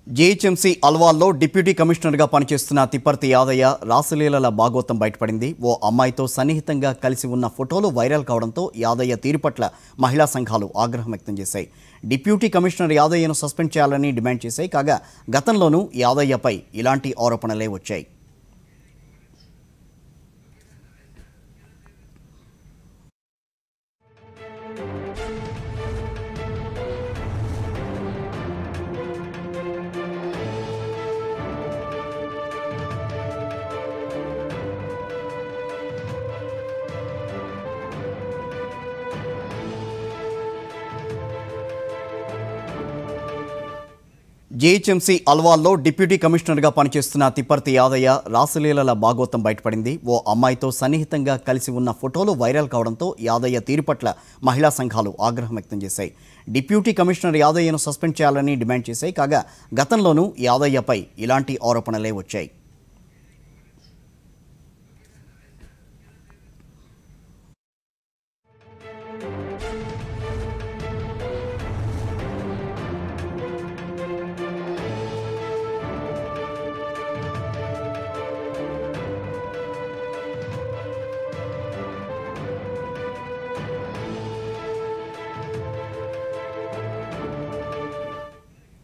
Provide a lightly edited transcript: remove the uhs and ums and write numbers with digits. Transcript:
GHMC అల్వాల్లో deputy కమిషనర్గా పనిచేస్తున్న తిప్పర్తి యాదయ్య రాసలీలల భాగోతం బయటపడింది. ఓ అమ్మాయితో సన్నిహితంగా కలిసి ఉన్న ఫోటోలు వైరల్ కావడంతో యాదయ్య తీరు పట్ల మహిళా సంఘాలు ఆగ్రహం వ్యక్తం చేశాయి. డిప్యూటీ కమిషనర్ యాదయ్యను సస్పెండ్ చేయాలని డిమాండ్ చేశాయి. కాగా గతంలోనూ యాదయ్యపై ఇలాంటి ఆరోపణలే వచ్చాయి. జీహెచ్ఎంసీ అల్వాల్లో డిప్యూటీ కమిషనర్గా పనిచేస్తున్న తిప్పర్తి యాదయ్య రాసలీలల భాగోతం బయటపడింది. ఓ అమ్మాయితో సన్నిహితంగా కలిసి ఉన్న ఫోటోలు వైరల్ కావడంతో యాదయ్య తీరు పట్ల మహిళా సంఘాలు ఆగ్రహం వ్యక్తం చేశాయి. డిప్యూటీ కమిషనర్ యాదయ్యను సస్పెండ్ చేయాలని డిమాండ్ చేశాయి. కాగా గతంలోనూ యాదయ్యపై ఇలాంటి ఆరోపణలే వచ్చాయి.